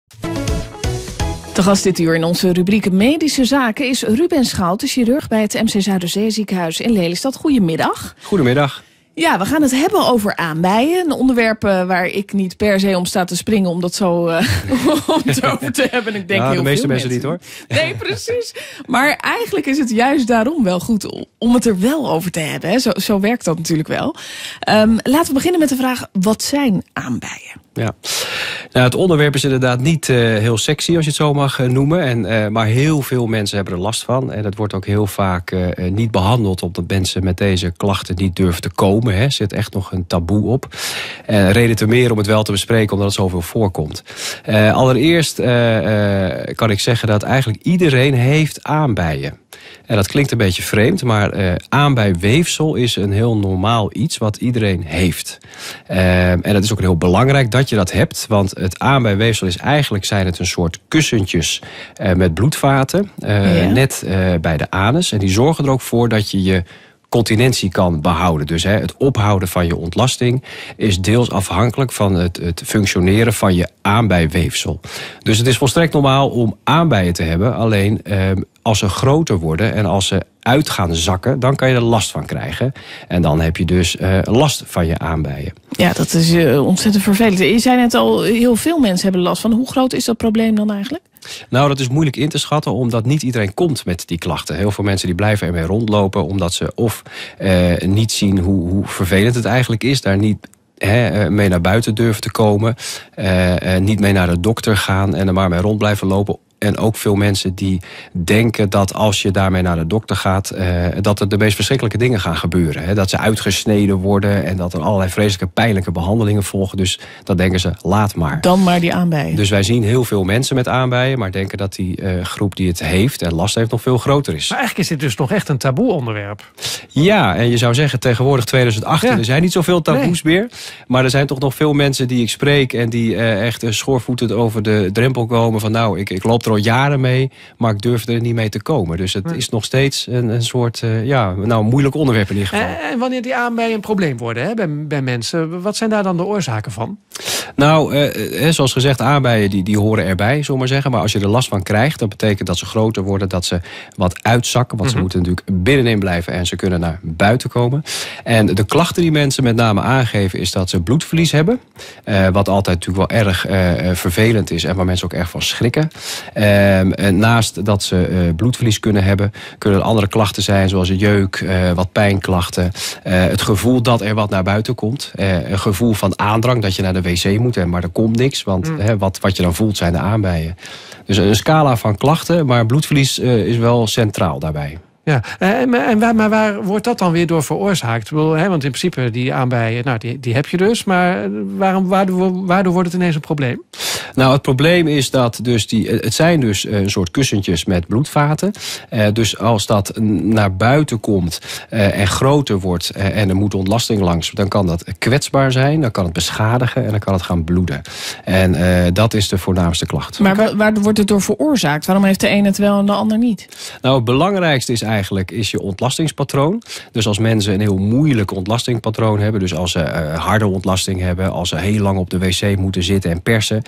De gast dit uur in onze rubriek Medische Zaken is Ruben Schouten, chirurg bij het MC Zuiderzeeziekenhuis in Lelystad. Goedemiddag. Goedemiddag. Ja, we gaan het hebben over aanbijen. Een onderwerp waar ik niet per se om sta te springen om dat zo om het over te hebben. Ik denk ja, heel de meeste veel mensen niet, hoor. Nee, precies. Maar eigenlijk is het juist daarom wel goed om het er wel over te hebben. Hè. Zo werkt dat natuurlijk wel. Laten we beginnen met de vraag, wat zijn aanbijen? Ja. Nou, het onderwerp is inderdaad niet heel sexy, als je het zo mag noemen. Maar heel veel mensen hebben er last van. En het wordt ook heel vaak niet behandeld, omdat mensen met deze klachten niet durven te komen. Er zit echt nog een taboe op. Reden te meer om het wel te bespreken, omdat het zoveel voorkomt. Allereerst kan ik zeggen dat eigenlijk iedereen heeft aanbijen. En dat klinkt een beetje vreemd, maar aanbijweefsel is een heel normaal iets wat iedereen heeft. En het is ook heel belangrijk dat je dat hebt, want het aanbijweefsel is eigenlijk, zijn het een soort kussentjes met bloedvaten, net bij de anus. En die zorgen er ook voor dat je je continentie kan behouden. Dus het ophouden van je ontlasting is deels afhankelijk van het functioneren van je aanbijweefsel. Dus het is volstrekt normaal om aanbijen te hebben. Alleen als ze groter worden en als ze uit gaan zakken, dan kan je er last van krijgen. En dan heb je dus last van je aanbijen. Ja, dat is ontzettend vervelend. Je zei net al, heel veel mensen hebben last van. Hoe groot is dat probleem dan eigenlijk? Nou, dat is moeilijk in te schatten, omdat niet iedereen komt met die klachten. Heel veel mensen die blijven ermee rondlopen, omdat ze of niet zien hoe vervelend het eigenlijk is, daar niet mee naar buiten durven te komen, niet mee naar de dokter gaan en er maar mee rond blijven lopen. En ook veel mensen die denken dat als je daarmee naar de dokter gaat, dat er de meest verschrikkelijke dingen gaan gebeuren. Hè? Dat ze uitgesneden worden en dat er allerlei vreselijke pijnlijke behandelingen volgen. Dus dat denken ze, laat maar. Dan maar die aanbijen. Dus wij zien heel veel mensen met aanbijen, maar denken dat die groep die het heeft en last heeft nog veel groter is. Maar eigenlijk is dit dus nog echt een taboe onderwerp. Ja, en je zou zeggen tegenwoordig 2018, er zijn niet zoveel taboes meer. Maar er zijn toch nog veel mensen die ik spreek en die echt schoorvoetend over de drempel komen van nou, ik loop er al jaren mee, maar ik durf er niet mee te komen. Dus het is nog steeds een soort moeilijk onderwerp in ieder geval. En wanneer die aanbijen een probleem worden bij mensen, wat zijn daar dan de oorzaken van? Nou, zoals gezegd, aanbijen die horen erbij, zullen we maar zeggen. Maar als je er last van krijgt, dat betekent dat ze groter worden, dat ze wat uitzakken. Want ze moeten natuurlijk binnenin blijven en ze kunnen naar buiten komen. En de klachten die mensen met name aangeven is dat ze bloedverlies hebben. Wat altijd natuurlijk wel erg vervelend is en waar mensen ook erg van schrikken. Naast dat ze bloedverlies kunnen hebben, kunnen er andere klachten zijn, zoals jeuk, wat pijnklachten. Het gevoel dat er wat naar buiten komt. Een gevoel van aandrang, dat je naar de wc moet, maar er komt niks. Want wat je dan voelt zijn de aanbijen. Dus een scala van klachten, maar bloedverlies is wel centraal daarbij. Ja, maar waar wordt dat dan weer door veroorzaakt? Ik bedoel, want in principe die aanbijen, die heb je dus. Maar waardoor wordt het ineens een probleem? Nou, het probleem is dat het zijn dus een soort kussentjes met bloedvaten. Dus als dat naar buiten komt en groter wordt en er moet ontlasting langs, dan kan dat kwetsbaar zijn, dan kan het beschadigen en dan kan het gaan bloeden. En dat is de voornaamste klacht. Maar waar wordt het door veroorzaakt? Waarom heeft de een het wel en de ander niet? Nou, het belangrijkste is eigenlijk je ontlastingspatroon. Dus als mensen een heel moeilijk ontlastingpatroon hebben, dus als ze harde ontlasting hebben, als ze heel lang op de wc moeten zitten en persen,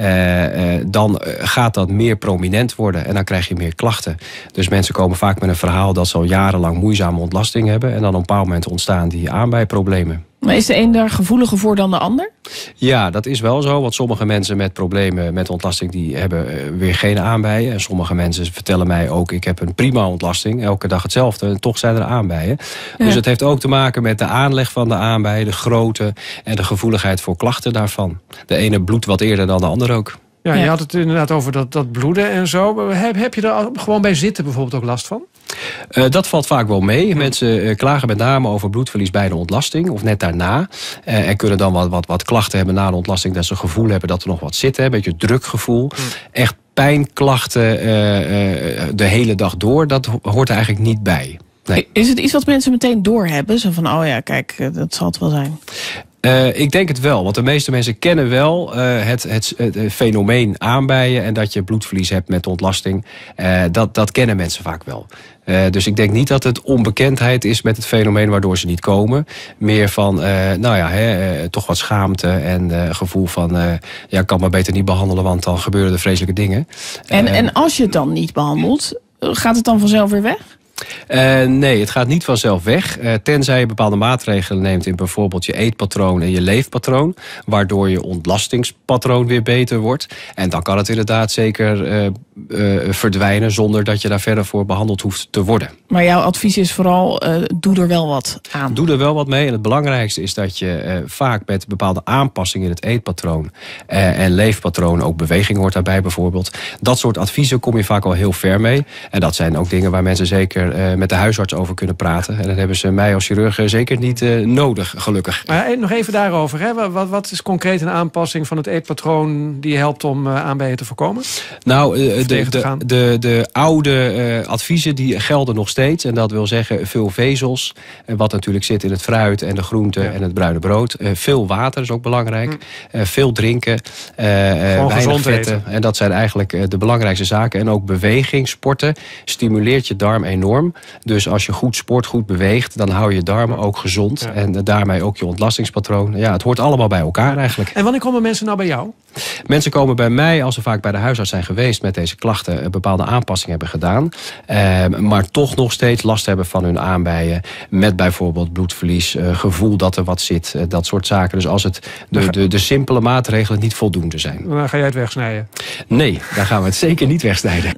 dan gaat dat meer prominent worden en dan krijg je meer klachten. Dus mensen komen vaak met een verhaal dat ze al jarenlang moeizame ontlasting hebben en dan op een bepaald moment ontstaan die aanbijproblemen. Maar is de een daar gevoeliger voor dan de ander? Ja, dat is wel zo. Want sommige mensen met problemen met ontlasting, die hebben weer geen aanbijen. En sommige mensen vertellen mij ook, ik heb een prima ontlasting. Elke dag hetzelfde. En toch zijn er aanbijen. Ja. Dus het heeft ook te maken met de aanleg van de aanbijen, de grootte en de gevoeligheid voor klachten daarvan. De ene bloedt wat eerder dan de ander ook. Ja, je had het inderdaad over dat bloeden en zo. Heb je er gewoon bij zitten bijvoorbeeld ook last van? Dat valt vaak wel mee. Mensen klagen met name over bloedverlies bij de ontlasting of net daarna. En kunnen dan wat klachten hebben na de ontlasting, dat ze het gevoel hebben dat er nog wat zit. Een beetje drukgevoel. Echt pijnklachten de hele dag door, dat hoort er eigenlijk niet bij. Nee. Is het iets wat mensen meteen doorhebben? Zo van, oh ja, kijk, dat zal het wel zijn. Ik denk het wel, want de meeste mensen kennen wel het fenomeen aanbijen en dat je bloedverlies hebt met ontlasting. Dat kennen mensen vaak wel. Dus ik denk niet dat het onbekendheid is met het fenomeen waardoor ze niet komen. Meer van, toch wat schaamte en gevoel van, ik kan maar beter niet behandelen, want dan gebeuren er vreselijke dingen. En als je het dan niet behandelt, gaat het dan vanzelf weer weg? Nee, het gaat niet vanzelf weg. Tenzij je bepaalde maatregelen neemt in bijvoorbeeld je eetpatroon en je leefpatroon. Waardoor je ontlastingspatroon weer beter wordt. En dan kan het inderdaad zeker verdwijnen zonder dat je daar verder voor behandeld hoeft te worden. Maar jouw advies is vooral, doe er wel wat aan. Doe er wel wat mee. En het belangrijkste is dat je vaak met bepaalde aanpassingen in het eetpatroon en leefpatroon, ook beweging hoort daarbij bijvoorbeeld. Dat soort adviezen kom je vaak al heel ver mee. En dat zijn ook dingen waar mensen zeker met de huisarts over kunnen praten. En dan hebben ze mij als chirurg zeker niet nodig, gelukkig. Maar nog even daarover. Hè? Wat is concreet een aanpassing van het eetpatroon die helpt om aanbijen te voorkomen? Nou, de oude adviezen die gelden nog steeds. En dat wil zeggen veel vezels. Wat natuurlijk zit in het fruit en de groenten en het bruine brood. Veel water is ook belangrijk. Veel drinken. Weinig vetten. Eten. En dat zijn eigenlijk de belangrijkste zaken. En ook beweging, sporten, stimuleert je darm enorm. Dus als je goed sport, goed beweegt, dan hou je darmen ook gezond. Ja. En daarmee ook je ontlastingspatroon. Ja, het hoort allemaal bij elkaar eigenlijk. En wanneer komen mensen nou bij jou? Mensen komen bij mij als ze vaak bij de huisarts zijn geweest met deze klachten, bepaalde aanpassingen hebben gedaan. Maar toch nog steeds last hebben van hun aanbijen. Met bijvoorbeeld bloedverlies, gevoel dat er wat zit, dat soort zaken. Dus als het de simpele maatregelen niet voldoende zijn. Dan ga jij het wegsnijden? Nee, daar gaan we het zeker niet wegsnijden.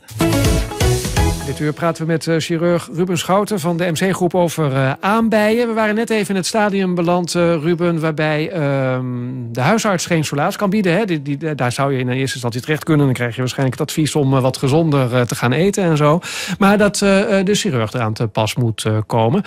Dit uur praten we met chirurg Ruben Schouten van de MC-groep over aanbijen. We waren net even in het stadium beland, Ruben, waarbij de huisarts geen soelaas kan bieden. Hè? Daar zou je in eerste instantie terecht kunnen. Dan krijg je waarschijnlijk het advies om wat gezonder te gaan eten en zo. Maar dat de chirurg eraan te pas moet komen.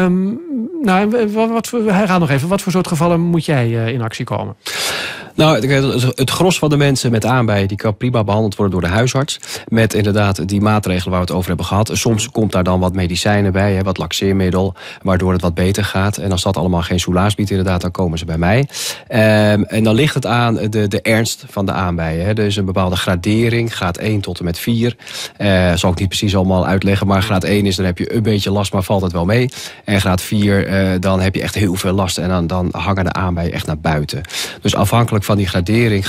Herhaal nog even, wat voor soort gevallen moet jij in actie komen? Nou, het gros van de mensen met aanbijen die kan prima behandeld worden door de huisarts. Met inderdaad die maatregelen waar we het over hebben gehad. Soms komt daar dan wat medicijnen bij, wat laxeermiddel, waardoor het wat beter gaat. En als dat allemaal geen soelaas biedt inderdaad, dan komen ze bij mij. En dan ligt het aan de ernst van de aanbijen. Er is een bepaalde gradering, graad 1 tot en met 4. Zal ik niet precies allemaal uitleggen, maar graad 1 is, dan heb je een beetje last, maar valt het wel mee. En graad 4, dan heb je echt heel veel last en dan hangen de aanbijen echt naar buiten. Dus afhankelijk van die gradering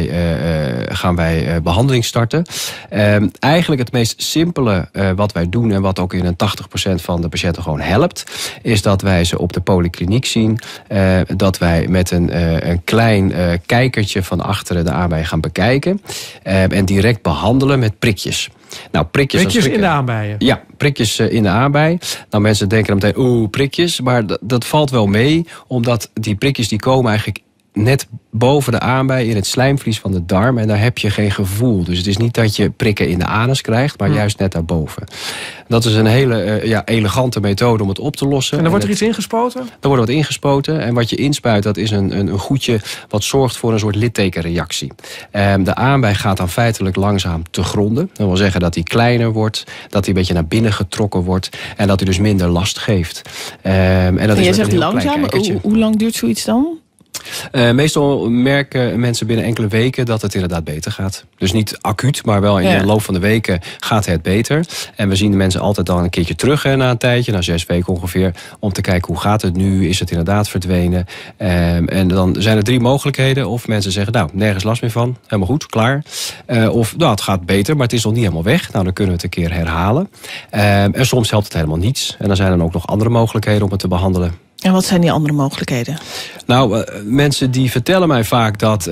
gaan wij behandeling starten. Eigenlijk het meest simpele wat wij doen en wat ook in een 80% van de patiënten gewoon helpt, is dat wij ze op de polykliniek zien. Dat wij met een klein kijkertje van achteren de aanbijen gaan bekijken. En direct behandelen met prikjes. Nou, prikjes in de aanbijen? Ja, prikjes in de aanbij. Nou, mensen denken dan meteen, prikjes. Maar dat valt wel mee, omdat die prikjes die komen eigenlijk net boven de aanbij in het slijmvlies van de darm. En daar heb je geen gevoel. Dus het is niet dat je prikken in de anus krijgt, maar juist net daarboven. Dat is een hele elegante methode om het op te lossen. En dan wordt er iets ingespoten? Er wordt wat ingespoten. En wat je inspuit, dat is een goedje wat zorgt voor een soort littekenreactie. De aanbij gaat dan feitelijk langzaam te gronden. Dat wil zeggen dat hij kleiner wordt, dat hij een beetje naar binnen getrokken wordt en dat hij dus minder last geeft. En je zegt langzaam, hoe lang duurt zoiets dan? Meestal merken mensen binnen enkele weken dat het inderdaad beter gaat. Dus niet acuut, maar wel in de loop van de weken gaat het beter. En we zien de mensen altijd dan een keertje terug na een tijdje, na 6 weken ongeveer, om te kijken hoe gaat het nu, is het inderdaad verdwenen. En dan zijn er 3 mogelijkheden. Of mensen zeggen, nou, nergens last meer van, helemaal goed, klaar. Of, nou, het gaat beter, maar het is nog niet helemaal weg. Nou, dan kunnen we het een keer herhalen. En soms helpt het helemaal niets. En dan zijn er ook nog andere mogelijkheden om het te behandelen. En wat zijn die andere mogelijkheden? Nou, mensen die vertellen mij vaak dat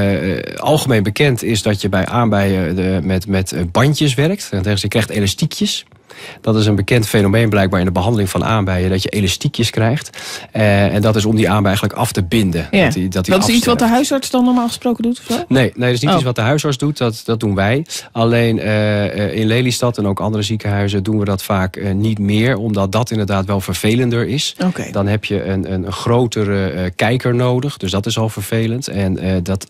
algemeen bekend is dat je bij aanbijen met bandjes werkt. Je krijgt elastiekjes. Dat is een bekend fenomeen blijkbaar in de behandeling van aanbijen, dat je elastiekjes krijgt. En dat is om die aanbij eigenlijk af te binden. Ja. Dat is iets wat de huisarts dan normaal gesproken doet? Of zo? Nee, dat is niet iets wat de huisarts doet. Dat doen wij. Alleen in Lelystad en ook andere ziekenhuizen doen we dat vaak niet meer. Omdat dat inderdaad wel vervelender is. Okay. Dan heb je een grotere kijker nodig. Dus dat is al vervelend. En dat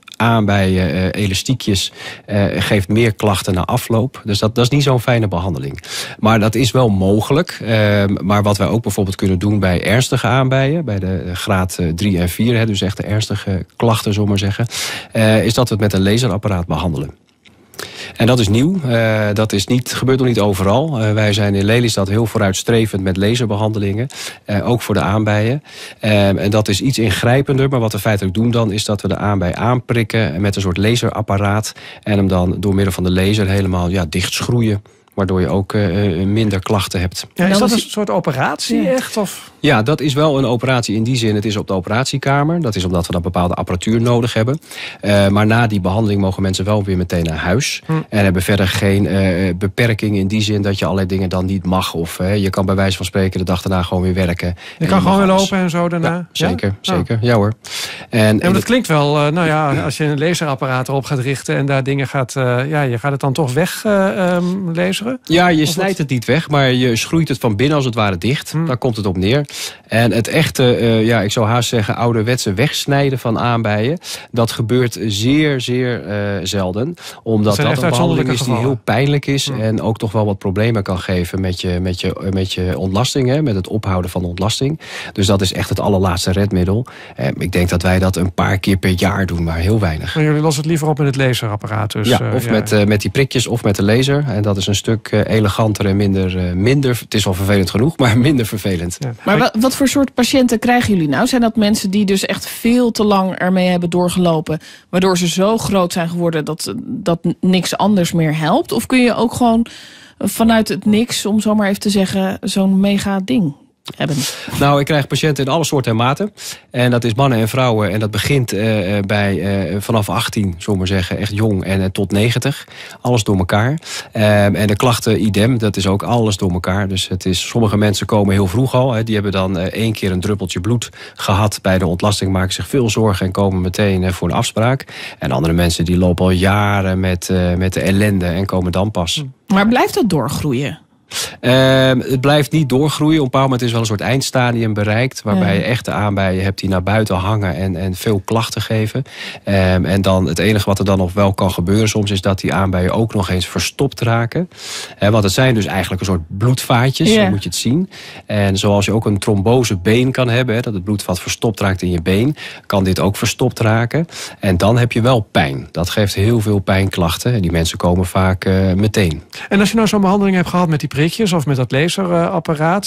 elastiekjes geeft meer klachten na afloop. Dus dat is niet zo'n fijne behandeling. Maar Maar dat is wel mogelijk. Maar wat wij ook bijvoorbeeld kunnen doen bij ernstige aanbijen, bij de graad 3 en 4, dus echt de ernstige klachten, zullen we maar zeggen, is dat we het met een laserapparaat behandelen. En dat is nieuw. Dat gebeurt nog niet overal. Wij zijn in Lelystad heel vooruitstrevend met laserbehandelingen. Ook voor de aanbijen. En dat is iets ingrijpender. Maar wat we feitelijk doen dan, is dat we de aanbij aanprikken met een soort laserapparaat. En hem dan door middel van de laser helemaal dichtschroeien. Waardoor je ook minder klachten hebt. Ja, is dat een soort operatie echt? Of? Ja, dat is wel een operatie in die zin. Het is op de operatiekamer. Dat is omdat we dan bepaalde apparatuur nodig hebben. Maar na die behandeling mogen mensen wel weer meteen naar huis. En hebben verder geen beperking in die zin dat je allerlei dingen dan niet mag. Of je kan bij wijze van spreken de dag daarna gewoon weer werken. Je kan gewoon weer lopen en zo daarna? Ja, zeker, zeker. Ja hoor. En dat klinkt wel, als je een laserapparaat erop gaat richten en daar dingen gaat, je gaat het dan toch weg laseren? Ja, je snijdt het niet weg, maar je schroeit het van binnen als het ware dicht. Daar komt het op neer. En het echte, ik zou haast zeggen, ouderwetse wegsnijden van aanbijen, dat gebeurt zeer, zeer zelden. Omdat dat een behandeling is die heel pijnlijk is en ook toch wel wat problemen kan geven met je ontlasting, met het ophouden van de ontlasting. Dus dat is echt het allerlaatste redmiddel. Ik denk dat wij dat een paar keer per jaar doen, maar heel weinig. Maar jullie lossen het liever op met het laserapparaat? Dus, of met die prikjes of met de laser. En dat is een stuk eleganter en minder. Het is wel vervelend genoeg, maar minder vervelend. Ja. Maar wat voor soort patiënten krijgen jullie nou? Zijn dat mensen die dus echt veel te lang ermee hebben doorgelopen, waardoor ze zo groot zijn geworden dat niks anders meer helpt? Of kun je ook gewoon vanuit het niks, om zo maar even te zeggen, zo'n mega ding hebben? Nou, ik krijg patiënten in alle soorten en maten. En dat is mannen en vrouwen. En dat begint vanaf 18, zullen we maar zeggen, echt jong en tot 90. Alles door elkaar. En de klachten idem, dat is ook alles door elkaar. Dus sommige mensen komen heel vroeg al. Die hebben dan 1 keer een druppeltje bloed gehad bij de ontlasting, maken zich veel zorgen en komen meteen voor een afspraak. En andere mensen die lopen al jaren met de ellende en komen dan pas. Maar blijft dat doorgroeien? Het blijft niet doorgroeien. Op een bepaald moment is wel een soort eindstadium bereikt, waarbij je echte aanbijen hebt die naar buiten hangen en veel klachten geven. En dan het enige wat er dan nog wel kan gebeuren soms is dat die aanbijen ook nog eens verstopt raken. Want het zijn dus eigenlijk een soort bloedvaatjes, zo moet je het zien. En zoals je ook een trombosebeen kan hebben, dat het bloedvat verstopt raakt in je been, kan dit ook verstopt raken. En dan heb je wel pijn. Dat geeft heel veel pijnklachten. En die mensen komen vaak meteen. En als je nou zo'n behandeling hebt gehad met die prikjes of met dat laserapparaat,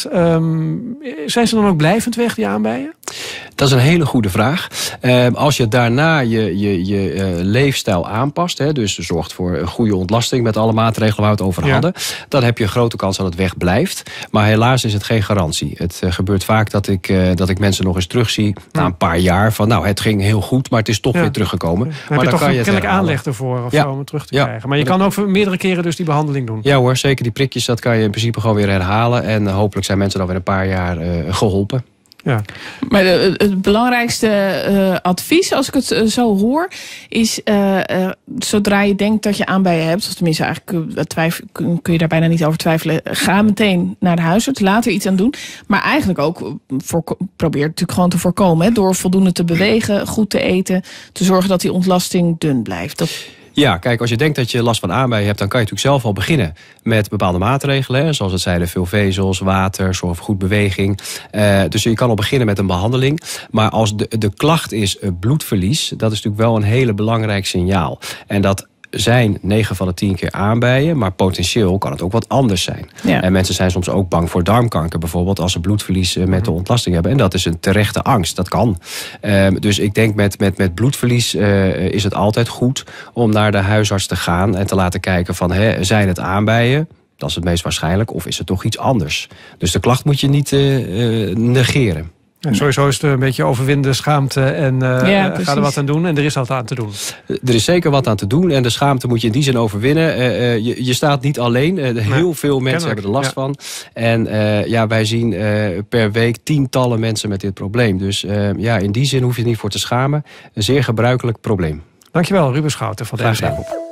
zijn ze dan ook blijvend weg, die aanbijen? Dat is een hele goede vraag. Als je daarna je leefstijl aanpast, dus zorgt voor een goede ontlasting met alle maatregelen waar we het over hadden, dan heb je een grote kans dat het weg blijft. Maar helaas is het geen garantie. Het gebeurt vaak dat ik mensen nog eens terugzie na een paar jaar van het ging heel goed, maar het is toch weer teruggekomen. Maar dan kan je kennelijk aanleg ervoor zo om het terug te krijgen. Maar je kan ook meerdere keren dus die behandeling doen. Ja hoor, zeker die prikjes, dat kan je in principe gewoon weer herhalen. En hopelijk zijn mensen dan weer een paar jaar geholpen. Ja. Maar het belangrijkste advies, als ik het zo hoor, is zodra je denkt dat je aanbijen hebt, of tenminste eigenlijk kun je daar bijna niet over twijfelen, ga meteen naar de huisarts, laat er iets aan doen. Maar eigenlijk ook probeer natuurlijk gewoon te voorkomen, door voldoende te bewegen, goed te eten, te zorgen dat die ontlasting dun blijft. Ja, kijk, als je denkt dat je last van aanbijen hebt, dan kan je natuurlijk zelf al beginnen met bepaalde maatregelen. Zoals het zeiden, veel vezels, water, zorg voor goed beweging. Dus je kan al beginnen met een behandeling. Maar als de klacht is bloedverlies, dat is natuurlijk wel een hele belangrijk signaal. En dat zijn 9 van de 10 keer aanbijen, maar potentieel kan het ook wat anders zijn. Ja. En mensen zijn soms ook bang voor darmkanker bijvoorbeeld, als ze bloedverlies met de ontlasting hebben. En dat is een terechte angst, dat kan. Dus ik denk met bloedverlies is het altijd goed om naar de huisarts te gaan en te laten kijken van, zijn het aanbijen? Dat is het meest waarschijnlijk, of is het toch iets anders? Dus de klacht moet je niet negeren. Ja, sowieso is het een beetje overwinnen schaamte en ga er wat aan doen. En er is altijd aan te doen. Er is zeker wat aan te doen. En de schaamte moet je in die zin overwinnen. Je staat niet alleen. Heel veel mensen hebben er last van. En wij zien per week tientallen mensen met dit probleem. Dus in die zin hoef je er niet voor te schamen. Een zeer gebruikelijk probleem. Dankjewel, Ruben Schouten van de MC Groep.